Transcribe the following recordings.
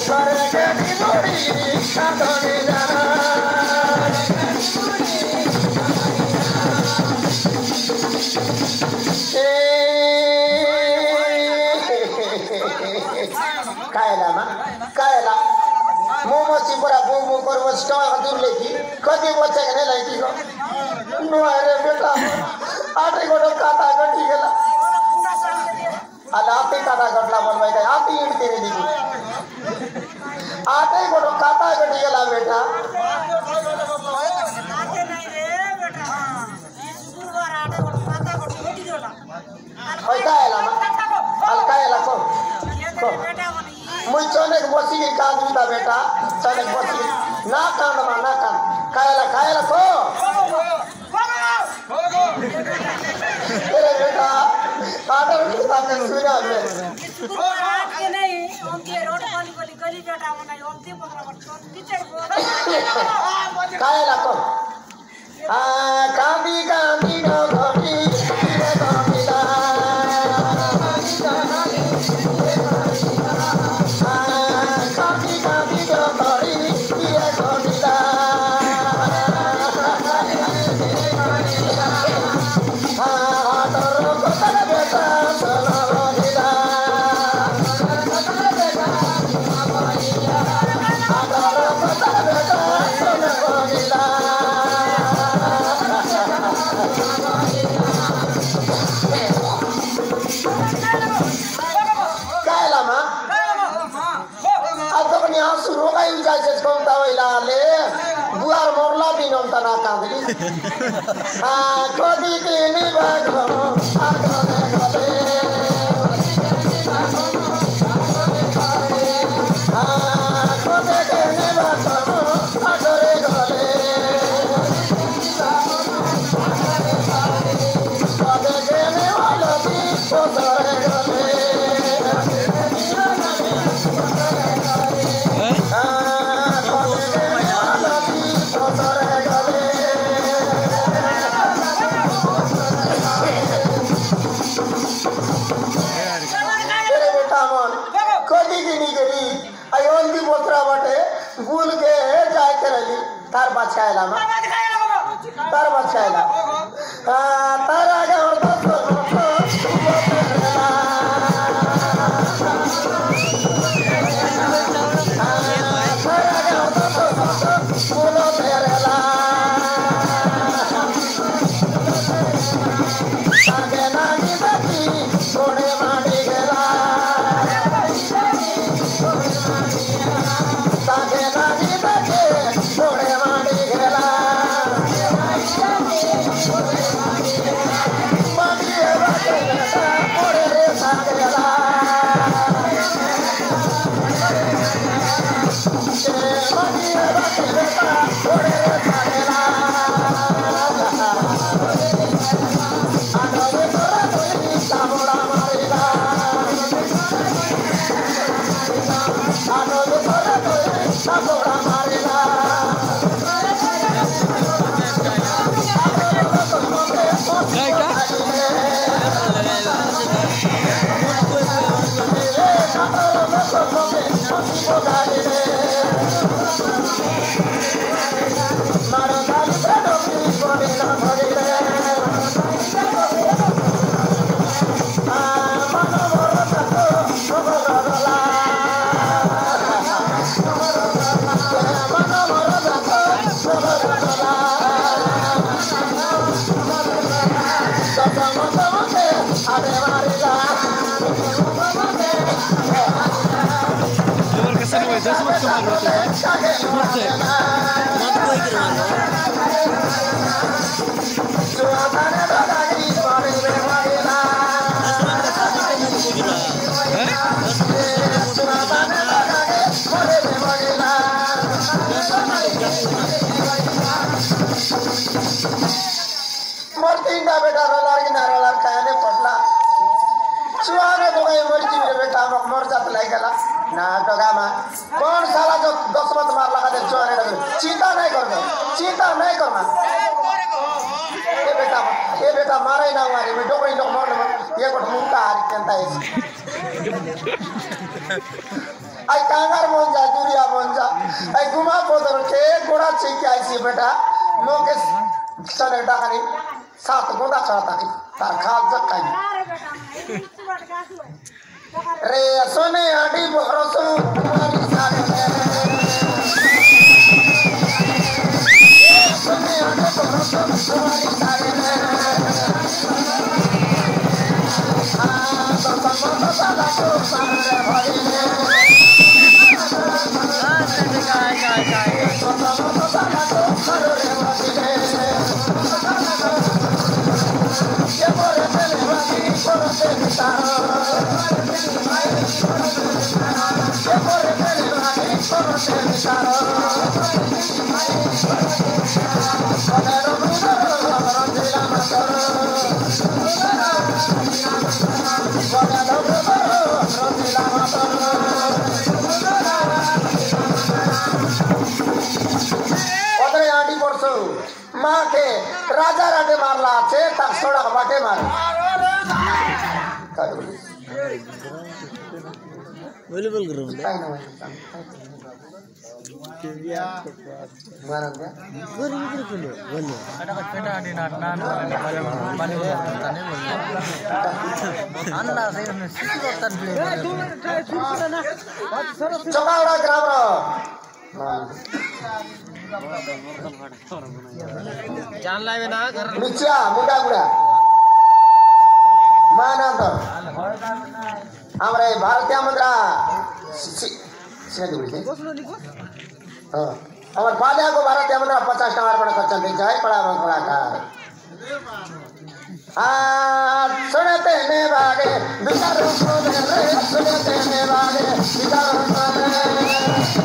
कति बच्चा के लैकी को नुआरे बेटा आटे गोटो काटा गटी गेला आते काटा गटला बनवाई का आते ईट तेरे दिखी आटे गोटो काटा गटी गेला बेटा आते नहीं रे बेटा शुक्रवार आटे गोटो काटा गटी गेला पैसा आला ना हल्का आला को बेटा मुझ चने के बसी के काज था बेटा चने के बसी ना कांड मा ना कांड कायला को तेरे बेटा आदर के सामने सुना मैं शुक्रवार के नहीं उनके रोड वाली गली बेटा बनाई उनके पकड़ा पीछे कायला को कांदी कांदी नो घोटी रे घोटीला कांदी कांदी नो घोटी रे घोटीला buar morla binom tanah kami. Kodi kini bago, agone gole. Kodi kini bago, agone gole. Kodi kini waloti, agone gole. भूल के जाए करली तार बचाएला मा तार बचाएला तार आगे और बोलो तेरेला आगे नानी बची थोड़े माडी गेला सागे नानी बचे थोड़े माडी गेला माडी बचे थोड़े रे सागेला माडी बचे थोड़े रे सागेला आडोले तोरा कोई साबोड़ा मारेला आडोले तोरा कोई साबोड़ा मारेला बेटा रोलार की नारोलार खाने पड़ला सुहाने तो गए मर्जी मेरे बेटा मर जात लाई गला ना टोगामा कौन साला जो 10 मत मार लगा दे सुहाने लगे चिंता नहीं करना ये बेटा मारे ना मारे मैं डोबई लोग मार ले ये को मुंटा हारी केंता है आई कांगार बन जा दुरिया बन जा आई गुमा पोतर के गोड़ा चेक आई सी बेटा मोके चले डाकनी सात गोदा खाता की तार खाल जकाई रे सोने आडी भरोसो तुम्हारी सारे सोने आडी भरोसो तुम्हारी सारे तो समझो साला को सारे भाई तो समझो साला को सारे भाई ये बोले चले भाई बोले बितारो ये बोले चले भाई बोले बितारो अगर मुझे जिला माँ के राजा राटे मारला छे तक सोड़ा बाटे मार बोले बोल करो मारन दे बोल इधर बोलो बोलो अड़ा का पेटा आडी ना पानी तने बोल अन्ना से सिटी तन चकावड़ा ग्राम रो जान लावे ना घर मिच्या मुडा गुडा मानंद हमरे भारतीय मुद्रा से दूरी हां हमर पालिया को भारतीय मुद्रा 50 टका अर्पण कर दे जाय पड़ा बड़ा का सुनते ने बागे विचारों को रे सुनते ने बागे विचारों को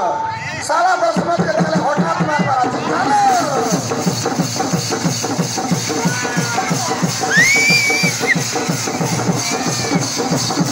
साला बस मत कर हठात मार है।